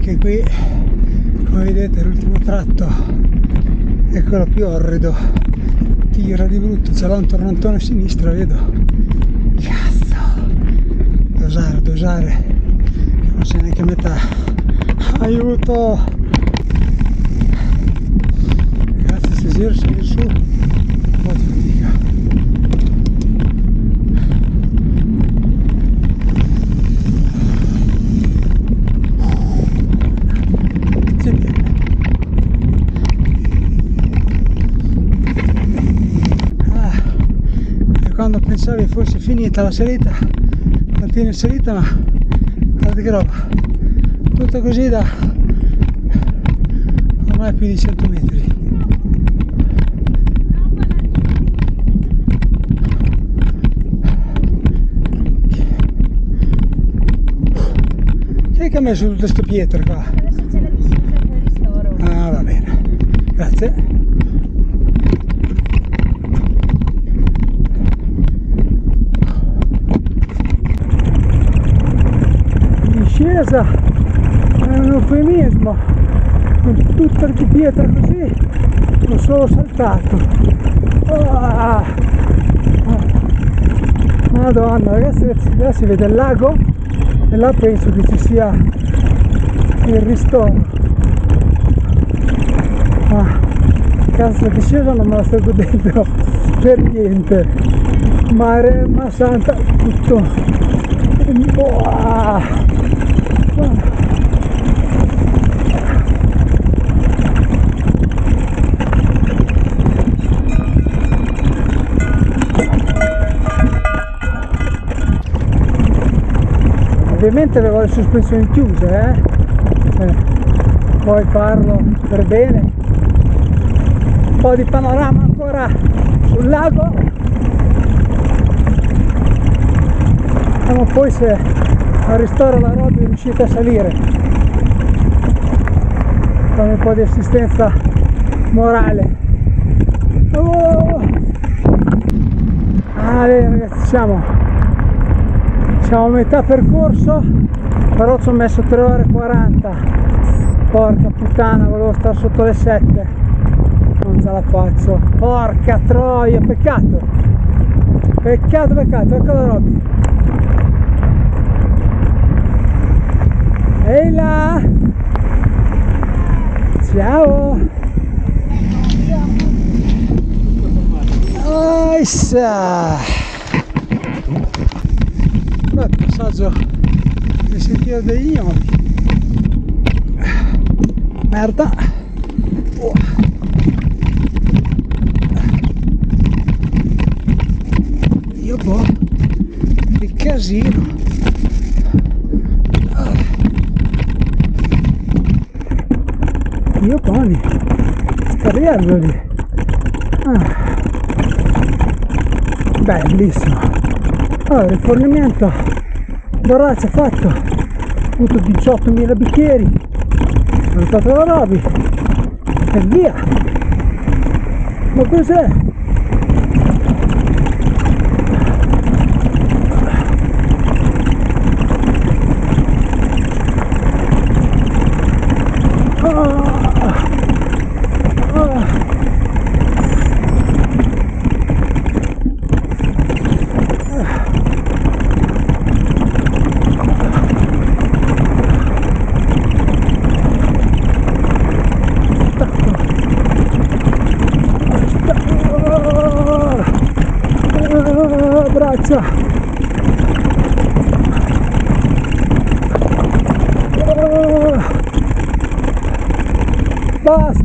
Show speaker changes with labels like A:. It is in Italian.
A: Anche qui, come vedete, l'ultimo tratto è quello più orrido, tira di brutto, c'è là un torrentone a sinistra, vedo. Cazzo, dosare, non c'è neanche metà. Aiuto! Ragazzi, se giro salire su, un po' di fatica. Quando pensavi fosse finita la salita, continui in salita, ma guarda che roba, tutto così da ormai più di 100 metri. Chi è che ha messo tutte queste pietre qua?
B: Adesso c'è la discesa per ristoro.
A: Ah, va bene, grazie. Discesa è un eufemismo, con tutta di pietra così l'ho solo saltato. Madonna ragazzi, là si vede il lago e là penso che ci sia il ristoro. Cazzo, la discesa non me la sto godendo per niente, mare, ma santa, tutto. Ovviamente avevo le sospensioni chiuse, poi farlo per bene, un po' di panorama ancora sul lago, vediamo poi se al ristoro la Robby riuscite a salire con un po' di assistenza morale. Bene ragazzi, siamo a metà percorso, però ci ho messo 3 ore e 40, porca puttana, volevo stare sotto le 7, non ce la faccio, porca troia, peccato, ecco la Robby. Ehi là, ciao, il passaggio del sentiero degli gnoli. Merda. Io boh, che casino. Io poni, spariello lì. Bellissimo. Allora, il rifornimento borraccia fatto, ho avuto 18.000 bicchieri, ho portato la Robby e via. Ma cos'è? Braccia. Basta.